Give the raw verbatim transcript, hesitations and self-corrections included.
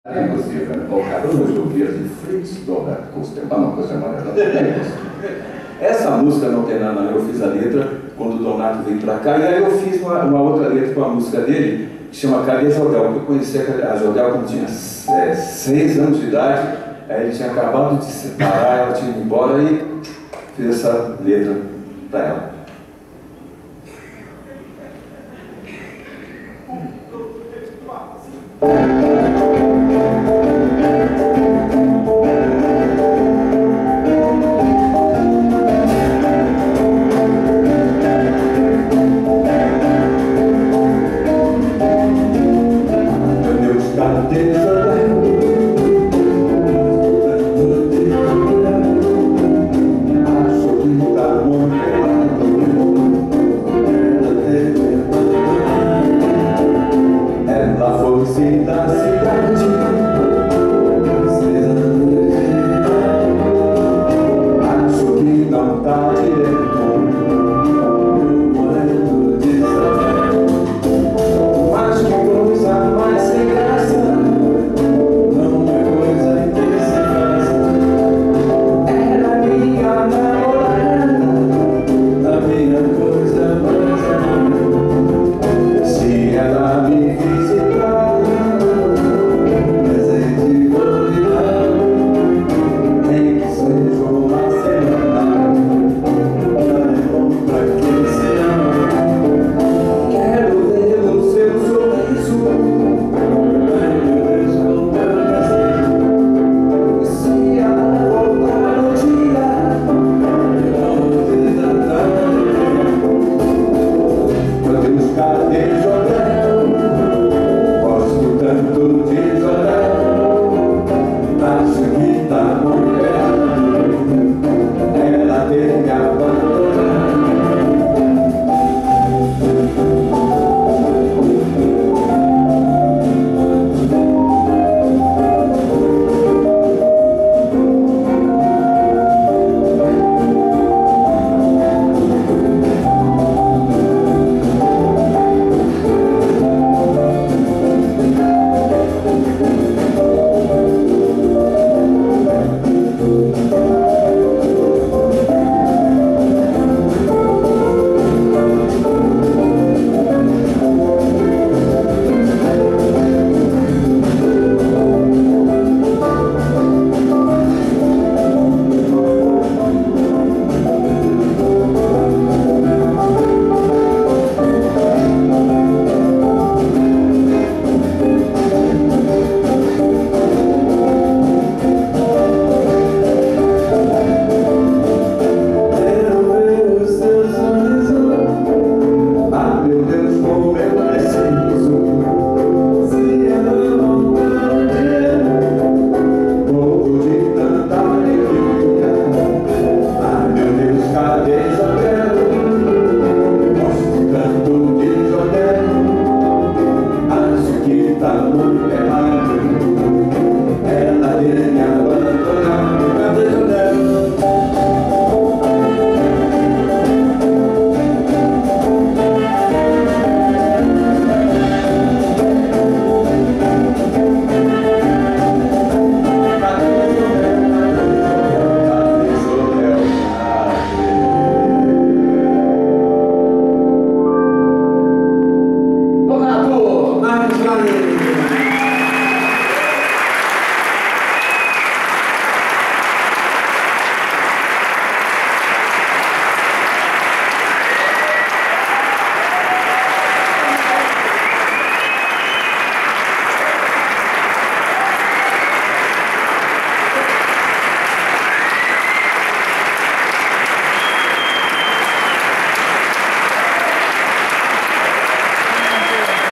É impossível, né? O caramba de ouvir de Fritz Robert Coster, ah, não, Coster Amarela, é impossível. Essa música não tem nada, eu fiz a letra quando o Donato veio para cá, e aí eu fiz uma, uma outra letra com a música dele, que chama Cadê Jodel? Porque eu conheci a Jodel quando tinha é, seis anos de idade, aí ele tinha acabado de se separar, ela tinha ido embora e fiz essa letra para ela. Um, dois, três, quatro, cinco.